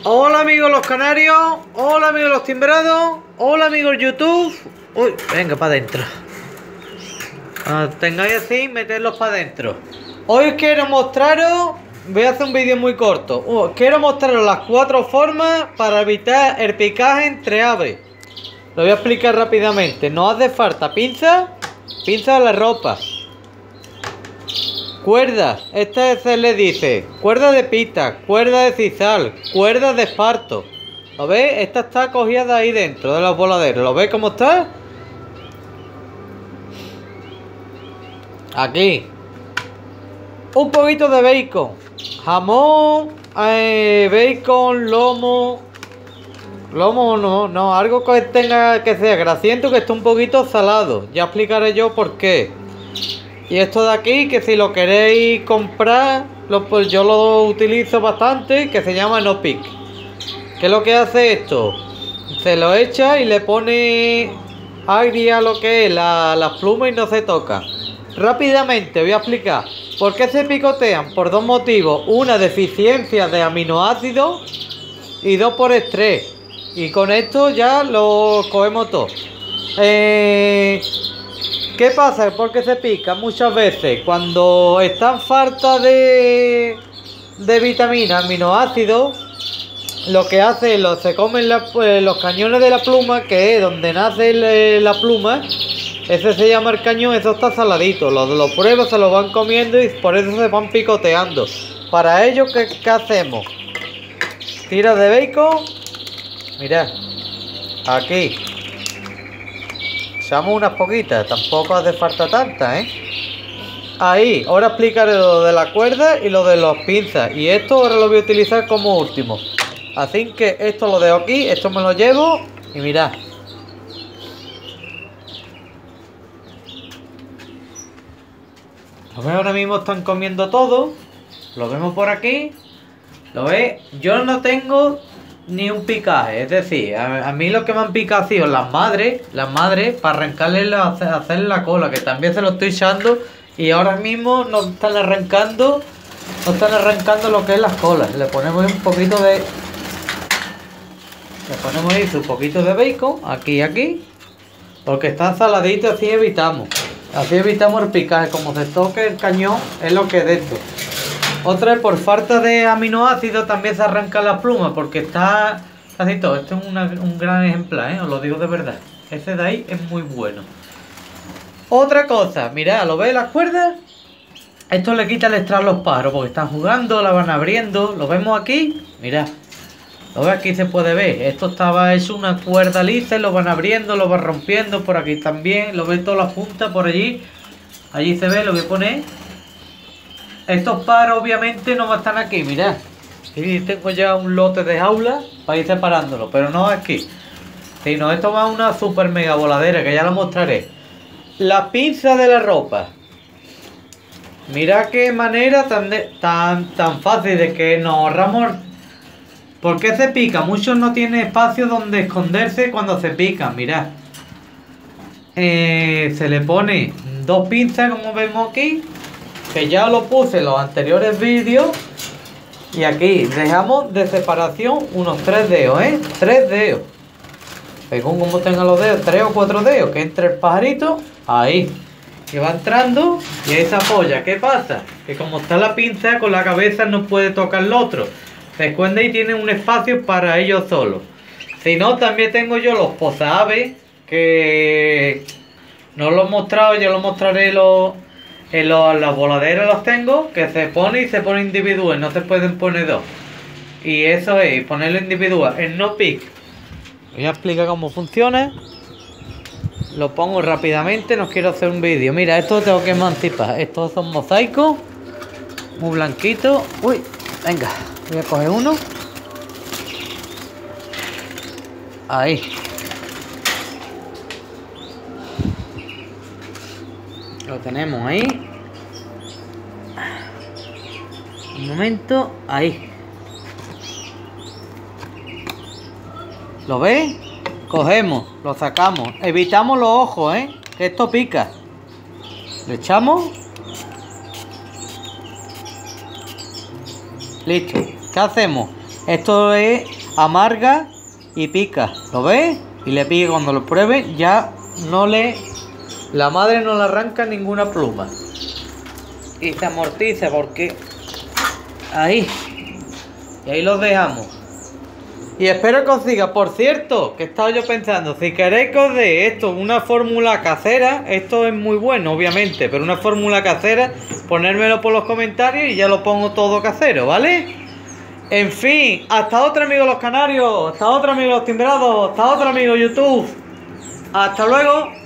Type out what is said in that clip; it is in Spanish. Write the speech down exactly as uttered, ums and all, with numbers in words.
Hola amigos los canarios, hola amigos los timbrados, hola amigos YouTube. Uy, venga para adentro. Cuando tengáis así, meterlos para adentro. Hoy quiero mostraros, voy a hacer un vídeo muy corto. Uh, quiero mostraros las cuatro formas para evitar el picaje entre aves. Lo voy a explicar rápidamente. No hace falta pinza, pinza de la ropa. Cuerdas, esta se le dice cuerda de pita, cuerda de sisal, cuerda de esparto. ¿Lo veis? Esta está cogida ahí dentro de los voladeros. ¿Lo veis cómo está? Aquí. Un poquito de bacon, jamón, eh, bacon, lomo. Lomo no, no, algo que tenga que sea grasiento, que esté un poquito salado. Ya explicaré yo por qué. Y esto de aquí, que si lo queréis comprar, lo, pues yo lo utilizo bastante, que se llama No Pick. ¿Qué es lo que hace esto? Se lo echa y le pone aire a lo que es la, la pluma y no se toca. Rápidamente voy a explicar por qué se picotean. Por dos motivos: una, deficiencia de aminoácidos, y dos, por estrés. Y con esto ya lo cogemos todo. Eh... ¿Qué pasa? ¿Por qué se pica? Muchas veces cuando están falta de, de vitaminas, aminoácidos, lo que hace es lo, se comen la, pues, los cañones de la pluma, que es donde nace el, la pluma. Ese se llama el cañón, eso está saladito. Los, los pruebas se lo van comiendo y por eso se van picoteando. Para ello, ¿qué, qué hacemos? Tiras de bacon. Mirad, aquí. Echamos unas poquitas, tampoco hace falta tanta, ¿eh? Ahí, ahora explicaré lo de la cuerda y lo de los pinzas. Y esto ahora lo voy a utilizar como último. Así que esto lo dejo aquí, esto me lo llevo y mirad. Lo veo ahora mismo, están comiendo todo. Lo vemos por aquí. ¿Lo veis? Yo no tengo ni un picaje, es decir, a, a mí lo que me han picado ha sido las madres, las madres, para arrancarle la, hacer la cola, que también se lo estoy echando, y ahora mismo nos están arrancando, nos están arrancando lo que es las colas. Le ponemos un poquito de, le ponemos ahí un poquito de bacon, aquí y aquí, porque están saladitos, así evitamos, así evitamos el picaje. Como se toque el cañón, es lo que es de esto. Otra es por falta de aminoácidos, también se arranca la pluma, porque está casi todo. Este es una, un gran ejemplar, ¿eh? Os lo digo de verdad. Ese de ahí es muy bueno. Otra cosa, mirad, ¿lo veis las cuerdas? Esto le quita el estrés a los pájaros, porque están jugando, la van abriendo. ¿Lo vemos aquí? Mirad. Lo veis, aquí se puede ver. Esto estaba hecho una cuerda lisa, lo van abriendo, lo van rompiendo. Por aquí también, lo veis todas las puntas por allí. Allí se ve, lo voy a poner. Estos pájaros obviamente no están aquí, mirad. Y tengo ya un lote de jaulas para ir separándolo, pero no aquí. Sino esto va a una super mega voladera, que ya lo mostraré. La pinza de la ropa. Mirad qué manera tan, de, tan, tan fácil de que nos ahorramos. ¿Por qué se pica? Muchos no tienen espacio donde esconderse cuando se pican, mirad. Eh, se le pone dos pinzas, como vemos aquí, que ya lo puse en los anteriores vídeos. Y aquí dejamos de separación unos tres dedos, ¿eh? Tres dedos. Según como tengan los dedos, tres o cuatro dedos, que entre el pajarito, ahí. Y va entrando y ahí se apoya. ¿Qué pasa? Que como está la pinza, con la cabeza no puede tocar el otro. Se esconde y tiene un espacio para ellos solos. Si no, también tengo yo los posaaves, que no los he mostrado, yo los mostraré los... En los, las voladeras los tengo, que se pone y se pone individual, no se pueden poner dos. Y eso es, ponerlo individual, el No Pick. Voy a explicar cómo funciona. Lo pongo rápidamente, no quiero hacer un vídeo. Mira, esto lo tengo que emancipar. Estos son mosaicos, muy blanquitos. Uy, venga, voy a coger uno. Ahí. Lo tenemos ahí. Un momento, ahí. ¿Lo veis? Cogemos, lo sacamos. Evitamos los ojos, ¿eh? Que esto pica. Le echamos. Listo. ¿Qué hacemos? Esto es amarga y pica. ¿Lo ves? Y le pica cuando lo pruebe, ya no le... La madre no le arranca ninguna pluma. Y se amortiza porque... Ahí. Y ahí los dejamos. Y espero que os siga. Por cierto, que estaba yo pensando, si queréis que os dé esto, una fórmula casera, esto es muy bueno, obviamente, pero una fórmula casera, ponérmelo por los comentarios y ya lo pongo todo casero, ¿vale? En fin, hasta otro amigo los canarios, hasta otro amigo los timbrados, hasta otro amigo YouTube. Hasta luego.